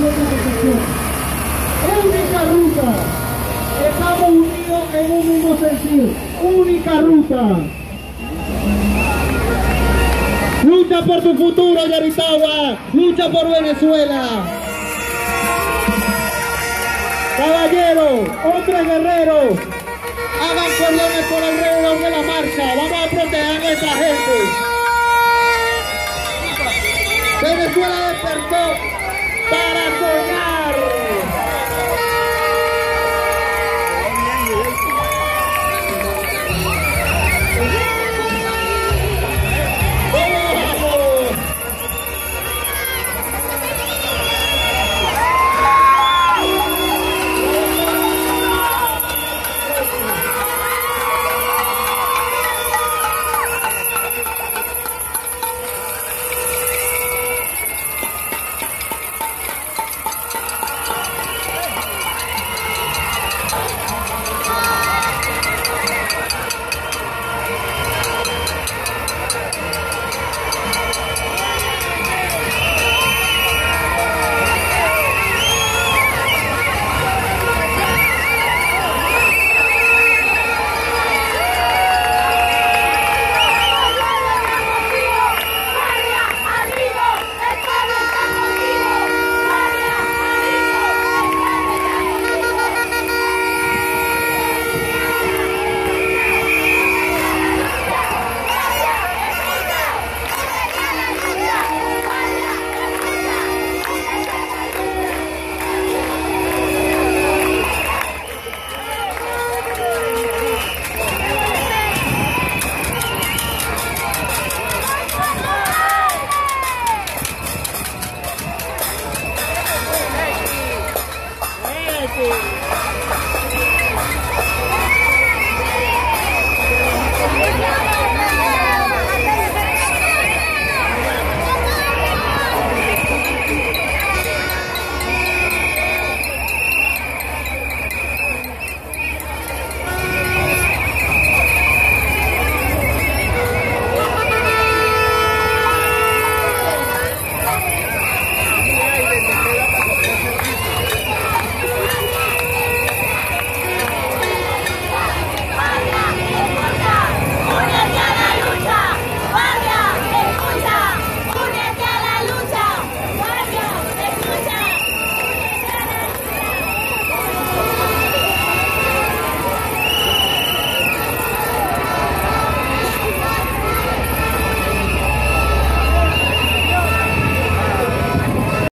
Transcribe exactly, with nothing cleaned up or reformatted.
organización. Única ruta. Estamos unidos en un mismo sentido. Única ruta. Lucha por tu futuro, Yaritagua. Lucha por Venezuela. Caballeros, hombres guerreros, hagan cordones por alrededor de la marcha. Vamos a proteger a nuestra gente.